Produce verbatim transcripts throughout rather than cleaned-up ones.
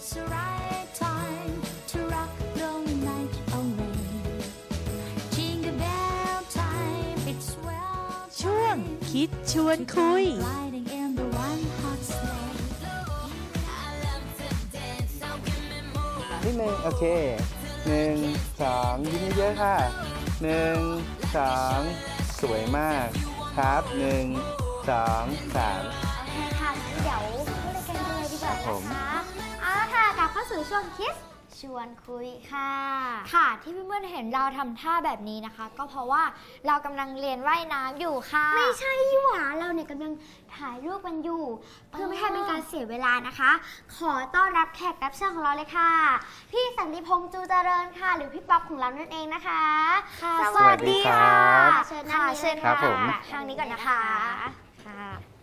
It's the right time to rock the night away. Jingle bell time, it's well ช่วงคิดชวนคุย riding in the one hot sleigh. นิดนึงโอเคหนึ่งสองยิ้มเยอะๆค่ะหนึ่งสองสวยมากครับหนึ่งสองสามโอเคค่ะเดี๋ยวพูดกันเลยดีกว่าผมนะคะเอาละค่ะกลับเข้าสู่ช่วงคิสชวนคุยค่ะค่ะที่เพื่อนๆเห็นเราทำท่าแบบนี้นะคะ ก็เพราะว่าเรากำลังเรียนว่ายน้ำอยู่ค่ะไม่ใช่หว่าเราเนี่ยกำลังถ่ายรูปกันอยู่ เพื่อไม่ให้เป็นการเสียเวลานะคะ ขอต้อนรับแขกรับเชิญของเราเลยค่ะพี่สันติพงษ์จูเจริญค่ะหรือพี่ป๊อปของเรานั่นเองนะคะสวัสดีค่ะเชิญค่ะเชิญครัค่ะบผมทางนี้ก่อนนะคะค่ะ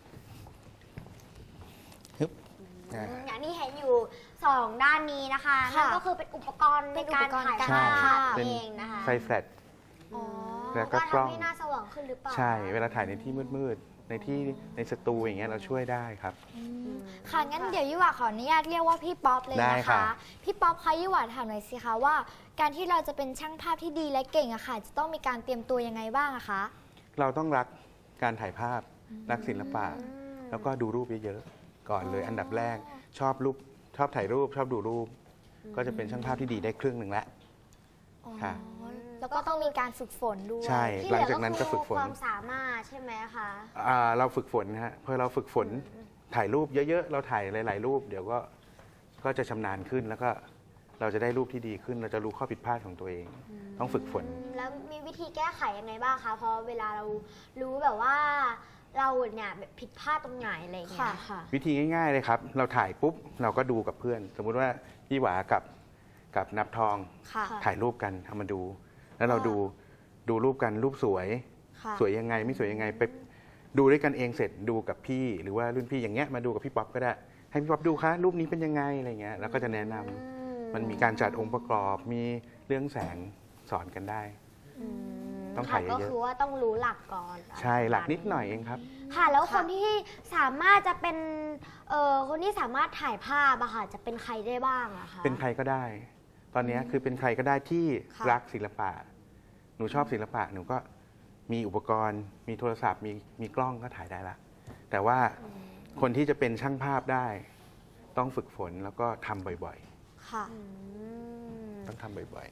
ฮึบอ่าอย่างที่เห็นอยู่สองด้านนี้นะคะนั่นก็คือเป็นอุปกรณ์ในการถ่ายใช่ภาพเป็นเองนะคะไฟแฟลชอ๋อแล้วก็ก็กล้องทำให้หน้าสว่างขึ้นหรือเปล่าใช่เวลาถ่ายในที่มืดๆในที่ในสตูอย่างเงี้ยเราช่วยได้ครับค่ะงั้นเดี๋ยวยี่หว่าขออนุญาตเรียกว่าพี่ป๊อปเลยได้นะค่ะคะพี่ป๊อปคะยี่หว่าถามหน่อยสิคะว่า การที่เราจะเป็นช่างภาพที่ดีและเก่งอะค่ะจะต้องมีการเตรียมตัวยังไงบ้างอะคะเราต้องรักการถ่ายภาพรักศิลปะแล้วก็ดูรูปเยอะๆก่อนเลยอันดับแรกชอบรูปชอบถ่ายรูปชอบดูรูป ก็จะเป็นช่างภาพที่ดีได้ครึ่งหนึ่งแล้วค่ะแล้วก็ต้องมีการฝึกฝนด้วยใช่หลังจากนั้นก็ฝึกฝนความสามารถใช่ไหมคะอ่าเราฝึกฝนนะฮะพอเราฝึกฝนถ่ายรูปเยอะๆ เราถ่ายหลายๆรูป เดี๋ยวก็ก็จะชำนาญขึ้นแล้วก็เราจะได้รูปที่ดีขึ้น เราจะรู้ข้อผิดพลาดของตัวเอง ต้องฝึกฝนแล้วมีวิธีแก้ไขยังไงบ้างคะเพราะเวลาเรารู้แบบว่าเราเนี่ยผิดพลาดตรงไหนอะไรอย่างเงี้ยค่ะวิธีง่ายๆเลยครับ เราถ่ายปุ๊บเราก็ดูกับเพื่อน สมมุติว่าพี่หวากับกับนับทองค่ะถ่ายรูปกันเอามาดู แล้วเราดูดูรูปกันรูปสวยค่ะสวยยังไงไม่สวยยังไงไปดูด้วยกันเองเสร็จดูกับพี่หรือว่ารุ่นพี่อย่างเงี้ยมาดูกับพี่ป๊อปก็ได้ให้พี่ป๊อปดูคะรูปนี้เป็นยังไงอะไรเงี้ยแล้วก็จะแนะนำมันมีการจัดองค์ประกอบมีเรื่องแสงสอนกันได้ ต้องถ่ายเยอะๆก็คือว่าต้องรู้หลักก่อนใช่หลักนิดหน่อยเองครับค่ะแล้วคนที่สามารถจะเป็นเอ่อคนที่สามารถถ่ายภาพอะค่ะจะเป็นใครได้บ้างอะคะเป็นใครก็ได้ ตอนนี้คือเป็นใครก็ได้ที่ค่ะรักศิลปะ หนูชอบศิลปะหนูก็มีอุปกรณ์ มีโทรศัพท์มีมีกล้องก็ถ่ายได้ละแต่ว่าคนที่จะเป็นช่างภาพได้ ต้องฝึกฝนแล้วก็ทำบ่อยค่ะๆ ต้องทำบ่อย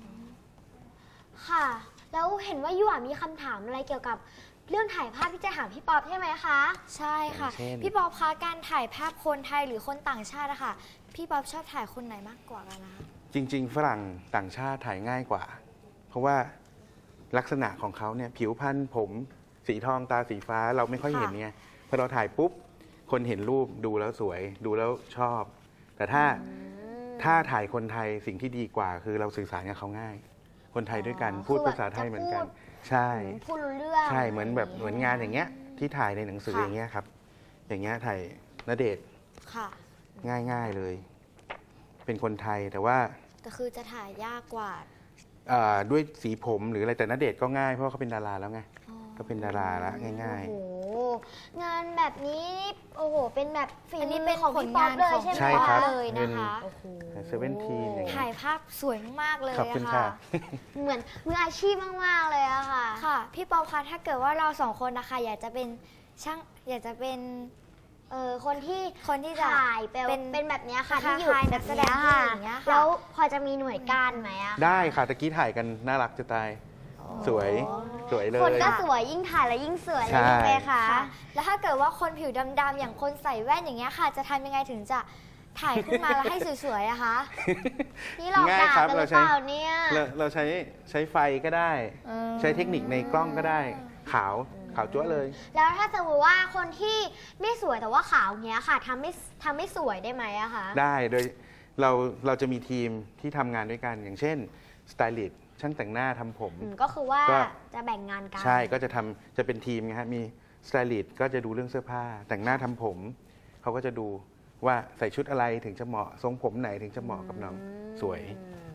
ค่ะ แล้วเห็นว่ายูอะมีคำถามอะไรเกี่ยวกับเรื่องถ่ายภาพที่จะถามพี่ป๊อปใช่ไหมคะใช่ค่ะอย่างเช่นพี่ป๊อปคะการถ่ายภาพคนไทยหรือคนต่างชาติอะค่ะพี่ป๊อปชอบถ่ายคนไหนมากกว่ากันนะคะๆ จริง ๆ ฝรั่งต่างชาติถ่ายง่ายกว่า เพราะว่าลักษณะของเขาเนี่ยผิวพรรณผมสีทองตาสีฟ้าเราไม่ค่อยเห็นไงพอเราถ่ายปุ๊บคนเห็นรูปดูแล้วสวยดูแล้วชอบ แต่ถ้าถ้าถ่ายคนไทยสิ่งที่ดีกว่าคือเราสื่อสารกับเขาง่าย คนไทยด้วยกันพูดภาษาไทยเหมือนกัน ใช่พูดรู้เรื่องใช่เหมือนแบบเหมือนงานอย่างเงี้ยที่ถ่ายในหนังสือค่ะอย่างเงี้ยครับ อย่างเงี้ยถ่ายณเดชน์ค่ะง่าย ๆเลย เป็นคนไทยแต่ว่าแต่คือจะถ่ายยากกว่าเอ่อด้วยสีผมหรืออะไรแต่ณเดชน์ก็ง่ายเพราะเขาเป็นดาราแล้วไงก็เป็นดาราแล้วง่ายโอ้โหงานแบบนี้โอ้โหเป็นแบบฝีอันนี้มืเป็อน ของพี่ป๊อปเลยใช่ไหมใช่ครับเลยนะคะๆเซเว่นทีอย่างเงี้ยถ่ายภาพสวยมากๆเลยขอบคุณอะค่ะค่ะ เหมือนมืออาชีพมากๆเลยอะค่ะ ค่ะ พี่ป๊อปคะถ้าเกิดว่าเราสองคนนะคะอยากจะเป็นช่างอยากจะเป็นเออคนที่คนที่ถ่ายเป็นเป็นแบบนี้ค่ะที่อยู่นักแสดงที่อย่างเงี้ยค่ะแล้วพอจะมีหน่วยก้านไหมอะได้ค่ะตะกี้ถ่ายกันน่ารักจะตายสวยสวยเลยคนก็สวยยิ่งถ่ายแล้วยิ่งสวยเลยใช่ใช่ไหมคะแล้วถ้าเกิดว่าคนผิวดำๆอย่างคนใส่แว่นอย่างเงี้ยค่ะ จะทำยังไงถึงจะถ่ายขึ้นมาแล้วให้สวยๆอะคะนี่หลอกง่ายด่าครับกันหเรารือใช้เปล่าเนี่ยเราเราใช้ใช้ไฟก็ได้ ใช้เทคนิคในกล้องก็ได้ ขาวขาวจั๊วเลยแล้วถ้าสมมติว่าคนที่ไม่สวยแต่ว่าขาวเงี้ยค่ะทำไม่ทำไม่สวยได้ไหมอะคะได้โดยเราเราจะมีทีมที่ทำงานด้วยกันอย่างเช่นสไตลิสต์ช่างแต่งหน้าทำผมอืมก็คือว่าก็จะแบ่งงานกันใช่ก็จะทำจะเป็นทีมไงฮะมีสไตลิสต์ก็จะดูเรื่องเสื้อผ้า แต่งหน้าทำผมเขาก็จะดูว่าใส่ชุดอะไรถึงจะเหมาะทรงผมไหนถึงจะเหมาะกับน้องสวย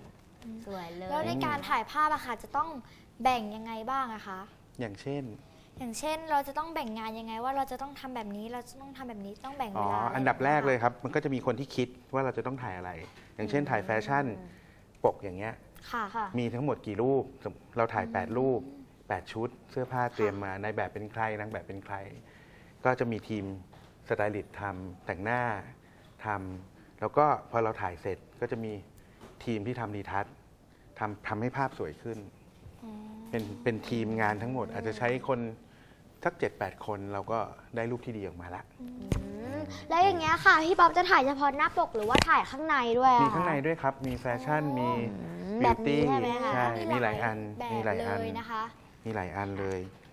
สวยเลยแล้วในการถ่ายภาพอะค่ะจะต้องแบ่งยังไงบ้างอะคะอย่างเช่นอย่างเช่นเราจะต้องแบ่งงานยังไงว่าเราจะต้องทำแบบนี้เราจะต้องทำแบบนี้ต้องแบ่งอ๋เวอลาอันดับแรกเลยครับ มันก็จะมีคนที่คิดว่าเราจะต้องถ่ายอะไร อย่างเช่นถ่ายแฟชั่นปกอย่างเงี้ยค่ะค่ะมีทั้งหมดกี่รูป เราถ่าย แปด รูป แปด ชุด เสื้อผ้าเตรียมมา ในแบบเป็นใคร นางแบบเป็นใคร ก็จะมีทีมสไตลิสต์ทำแต่งหน้าทำแล้วก็พอเราถ่ายเสร็จก็จะมีทีมที่ทำรีทัชทำทำให้ภาพสวยขึ้น เป็นเป็นทีมงานทั้งหมด อาจจะใช้คนสัก เจ็ดแปด คนเราก็ได้รูปที่ดีออกมาละแล้วอย่างเงี้ยค่ะพี่ป๊อปจะถ่ายเฉพาะหน้าปกหรือว่าถ่ายข้างในด้วยอะมีข้างในด้วยครับ มีแฟชั่น มีแบบิวบนี้ตี้ใช่ไหมคะใช่ มีหลายอันแบบมีหลายอันเลยนะคะมีหลายอันเลย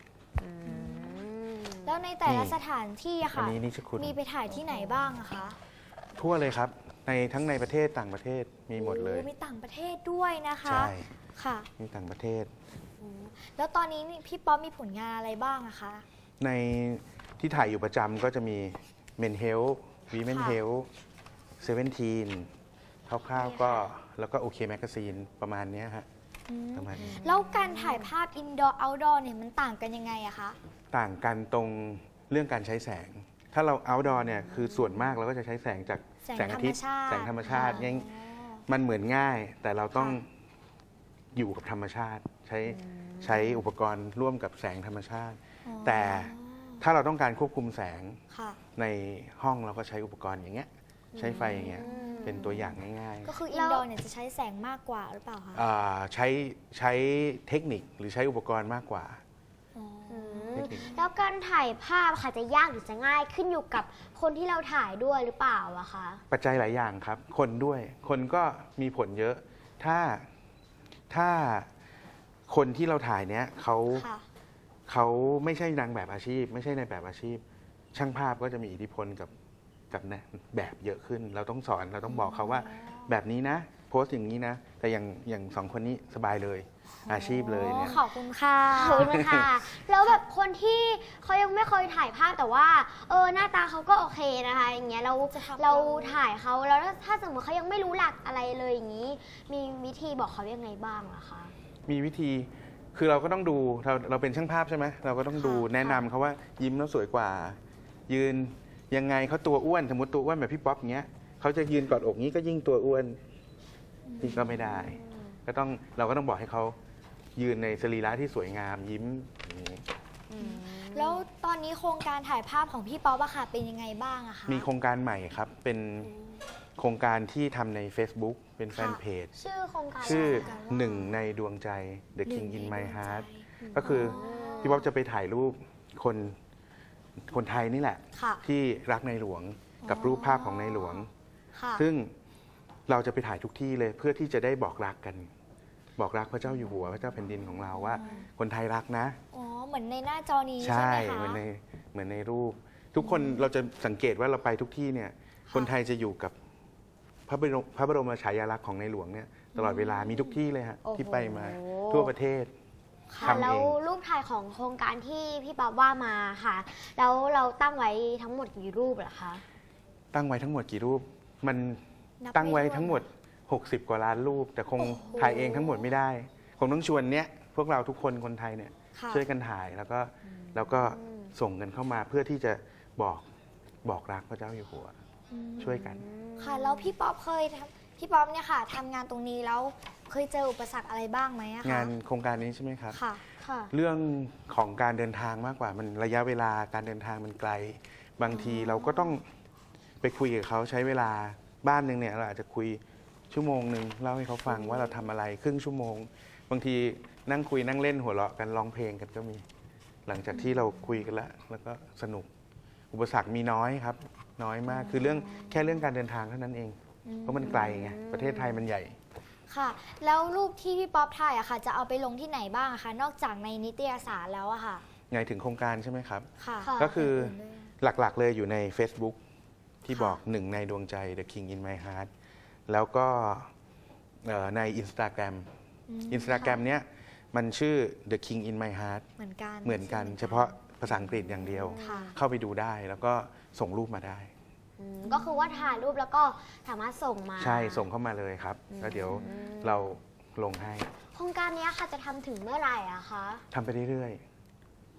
แล้วในแต่ละนี่สถานที่อะอันค่ะนี้นิชคุณมีไปถ่ายที่ไหนบ้างอะคะทั่วเลยครับ ในทั้งในประเทศต่างประเทศมีหมดเลยโอ้มีต่างประเทศด้วยนะคะใช่ค่ะมีต่างประเทศแล้วตอนนี้นี่พี่ป๊อปมีผลงานอะไรบ้างอะคะในที่ถ่ายอยู่ประจำก็จะมี Men Health Women ค่ะ Health เซเว่นทีนคร่าวๆก็แล้วก็โอเคแมกกาซีนประมาณเนี้ยฮะประมาณนี้แล้วการถ่ายภาพอินดอร์เอาท์ดอร์เนี่ยมันต่างกันยังไงอะคะต่างกันตรงเรื่องการใช้แสง ถ้าเรา outdoor เนี่ยคือส่วนมากเราก็จะใช้แสงจากแสงแสงอาทิตย์ธรรมชาติแสงธรรมชาติอ๋อง่ายมันเหมือนง่าย แต่เราต้องอยู่กับธรรมชาติ ใช้ใช้อุปกรณ์ร่วมกับแสงธรรมชาติอ๋อแต่ถ้าเราต้องการควบคุมแสงค่ะในห้องเราก็ใช้อุปกรณ์อย่างเงี้ยใช้ไฟอย่างเงี้ยเป็นตัวอย่างง่ายก็คืออินดอร์เนี่ยจะใช้แสงมากกว่าหรือเปล่าคะๆอ่าใช้ใช้เทคนิคหรือใช้อุปกรณ์มากกว่าอ๋อเทคนิคแล้วการถ่ายภาพค่ะจะยากหรือจะง่ายขึ้นอยู่กับคนที่เราถ่ายด้วยหรือเปล่าอะคะปัจจัยหลายอย่างครับ คนด้วย คนก็มีผลเยอะ ถ้าถ้าคนที่เราถ่ายเนี้ยเขาค่ะเขาไม่ใช่นางแบบอาชีพ ไม่ใช่ในแบบอาชีพ ช่างภาพก็จะมีอิทธิพลกับกับแบบเยอะขึ้น เราต้องสอนเราต้องบอกเขาว่าแบบนี้นะ โพสต์อย่างนี้นะ แต่อย่างอย่างสองคนนี้สบายเลย อาชีพเลยเนี่ยขอบคุณค่ะขอบคุณค่ะ แล้วแบบคนที่เขายังไม่เคยถ่ายภาพแต่ว่าเออหน้าตาเขาก็โอเคนะคะอย่างเงี้ยเราจะทำเราถ่ายเขาแล้วถ้าสมมติเขายังไม่รู้หลักอะไรเลยอย่างนี้ มีวิธีบอกเขายังไงบ้างอะคะมีวิธี คือเราก็ต้องดู เราเราเป็นช่างภาพใช่ไหม เราก็ต้องดูแนะนำเขาว่ายิ้มแล้วสวยกว่า ยืนยังไงเขาตัวอ้วน สมมติตัวอ้วนแบบพี่ป๊อปอย่างเงี้ยเขาจะยืนกอดอกนี้ก็ยิ่งตัวอ้วนนี่ก็ไม่ได้ ก็ต้องเราก็ต้องบอกให้เขายืนในสรีระที่สวยงามยิ้มอย่างนี้แล้วตอนนี้โครงการถ่ายภาพของพี่ป๊อปอะค่ะเป็นยังไงบ้างอะคะมีโครงการใหม่ครับ เป็นโครงการที่ทำใน Facebook เป็นแฟนเพจชื่อโครงการชื่ออะไรคะหนึ่งในดวงใจ The หนึ่ง King in ใน My ดวงใจ Heart ก็คือพี่ป๊อปจะไปถ่ายรูปคนคนไทยนี่แหละค่ะที่รักในหลวงกับรูปภาพของในหลวงค่ะซึ่งเราจะไปถ่ายทุกที่เลยเพื่อที่จะได้บอกรักกัน บอกรักพระเจ้าอยู่หัวพระเจ้าแผ่นดินของเราว่า คนไทยรักนะอ๋อ เหมือนในหน้าจอนี้ใช่ใช่ไหมคะเหมือนในเหมือนในรูป ทุกคนเราจะสังเกตว่าเราไปทุกที่เนี่ย คนไทยจะอยู่กับพระบรมพระบรมฉายาลักษณ์ของในหลวงเนี่ยตลอดเวลามีทุกที่เลยฮะที่ไปมาทั่วประเทศค่ะทำเองแล้วรูปถ่ายของโครงการที่พี่ป๊อปว่ามาค่ะ แล้วเราตั้งไว้ทั้งหมดกี่รูปเหรอคะตั้งไว้ทั้งหมดกี่รูป มันนับตั้งไว้ไม่ถ้วนทั้งหมด หกสิบ กว่าล้านรูป แต่คงโอ้โหถ่ายเองทั้งหมดไม่ได้ คงต้องชวนเนี้ยพวกเราทุกคนคนไทยเนี่ยค่ะช่วยกันถ่ายแล้วก็แล้วก็ส่งกันเข้ามาเพื่อที่จะบอกบอกรักพระเจ้าอยู่หัว ช่วยกันค่ะ แล้วพี่ป๊อปเคยทำพี่ป๊อปเนี่ยค่ะทำงานตรงนี้แล้วเคยเจออุปสรรคอะไรบ้างไหมอะคะงานโครงการนี้ใช่ไหมครับค่ะค่ะเรื่องของการเดินทางมากกว่ามันระยะเวลาการเดินทางมันไกล บางทีเราก็ต้องไปคุยกับเขาใช้เวลาบ้านหนึ่งเนี่ยเราอาจจะคุยชั่วโมงหนึ่งเล่าให้เขาฟังว่าเราทำอะไรครึ่งชั่วโมง บางทีนั่งคุยนั่งเล่นหัวเราะกันร้องเพลงกันก็มี หลังจากที่เราคุยกันแล้วแล้วก็สนุก อุปสรรคมีน้อยครับ น้อยมากคือเรื่องแค่เรื่องการเดินทางเท่านั้นเอง เพราะมันไกลไงประเทศไทยมันใหญ่ค่ะ แล้วรูปที่พี่ป๊อปถ่ายอะค่ะ จะเอาไปลงที่ไหนบ้างอะคะ นอกจากในนิตยสารแล้วอะค่ะไงถึงโครงการใช่ไหมครับค่ะค่ะก็คืออื่นด้วยหลักๆเลยอยู่ใน Facebook ที่ค่ะบอกหนึ่งในดวงใจ The King in My Heart แล้วก็เอ่อใน Instagram อืม Instagram เนี้ยมันชื่อ The King in My Heart เหมือนกันเหมือนกันใช่ไหเฉพาะภาษาอังกฤษอย่างเดียวค่ะเข้าไปดูได้แล้วก็ส่งรูปมาได้อืมก็คือว่าถ่ายรูปแล้วก็สามารถส่งมาใช่ส่งเข้ามาเลยครับ แล้วเดี๋ยวเราลงให้โครงการเนี้ยค่ะจะทำถึงเมื่อไหร่อะคะทำไปเรื่อย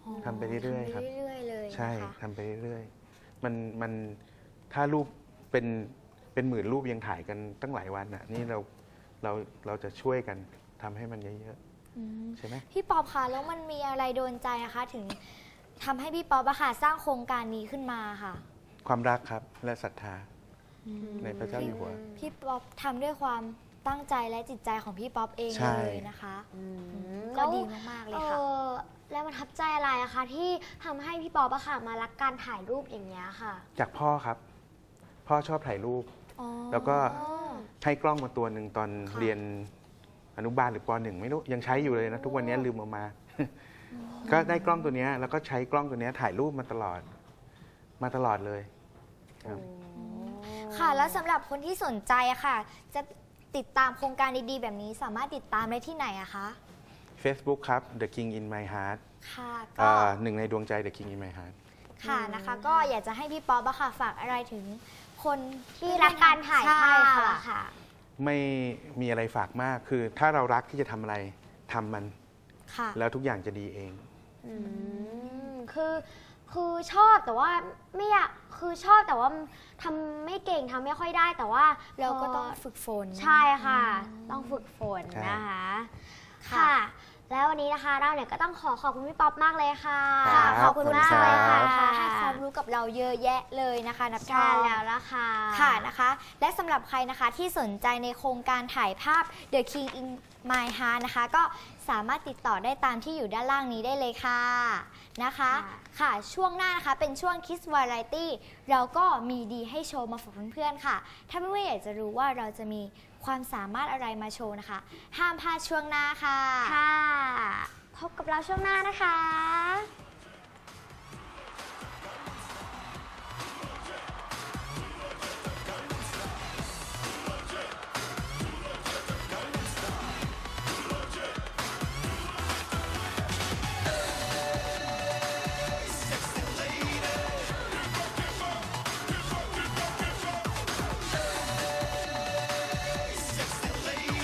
ทำไปเรื่อยๆครับทำไปเรื่อยๆเลยนะคะใช่ทำไปเรื่อยๆมันมันถ้ารูปเป็นเป็นหมื่นรูปยังถ่ายกันตั้งหลายวันอ่ะนี่เราเราเราจะช่วยกันทำให้มันเยอะอืมๆใช่ไหมพี่ป๊อปคะแล้วมันมีอะไรโดนใจนะคะถึงทำให้พี่ป๊อปอะค่ะสร้างโครงการนี้ขึ้นมาค่ะความรักครับและศรัทธาในพระเจ้าอยู่หัวพี่ป๊อปทำด้วยความตั้งใจและจิตใจของพี่ป๊อปเองใช่เลยนะคะแล้ก็วดีมากๆเลเอยค่ะอแล้วประทับใจอะไรอะคะที่ทำให้พี่ป๊อปอะค่ะมารักการถ่ายรูปอย่างเงี้ยค่ะจากพ่อครับ พ่อชอบถ่ายรูปอ๋อแล้วก็ให้กล้องมาตัวหนึ่งตอนค่ะเรียนอนุบาลหรือปหนึ่งไม่รู้ยังใช้อยู่เลยนะ ทุกวันนี้ลืมเอามา ก็ได้กล้องตัวเนี้ยแล้วก็ใช้กล้องตัวเนี้ยถ่ายรูปมาตลอด มาตลอดเลยครับค่ะ แล้วสำหรับคนที่สนใจอะค่ะ จะติดตามโครงการดีๆ แบบนี้สามารถติดตามได้ที่ไหนอะคะ Facebook ครับ The King in My Heart ค่ะก็อ่าหนึ่งในดวงใจ The King in My Heart ค่ะนะคะ ก็อยากจะให้พี่ป๊อปอะค่ะฝากอะไรถึงคนที่รักการถ่ายภาใช่พค่ะอะค่ะไม่มีอะไรฝากมากคือถ้าเรารักที่จะทำอะไรทำมันค่ะแล้วทุกอย่างจะดีเองอืมคือคือชอบแต่ว่าไม่อยากคือชอบแต่ว่าทำไม่เก่งทำไม่ค่อยได้แต่ว่าเราก็ต้องพฝึกฝนใช่ค่ะ ต้องฝึกฝนใช่นะคะค่ะค่ะ แล้ววันนี้นะคะเราเนี่ยก็ต้องขอขอบคุณพี่ป๊อปมากเลยค่ะครับขอบคุณมากขอบคุณเลยครัค่ะบให้ความรู้กับเราเยอะแยะเลยนะคะนับทใช่องแล้วละค่ะค่ะนะคะ และสำหรับใครนะคะที่สนใจในโครงการถ่ายภาพ The King in My Heart นะคะ ก็สามารถติดต่อได้ตามที่อยู่ด้านล่างนี้ได้เลยค่ะนะคะค่ะค่ะช่วงหน้านะคะเป็นช่วง Kids Variety เราก็มีดีให้โชว์มาฝากเพื่อนๆค่ะ ถ้าเพื่อนๆอยากจะรู้ว่าเราจะมีความสามารถอะไรมาโชว์นะคะ ห้ามพลาดช่วงหน้าค่ะค่ะ พบกับเราช่วงหน้านะคะ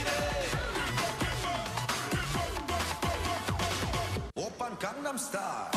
오빤 강남스타일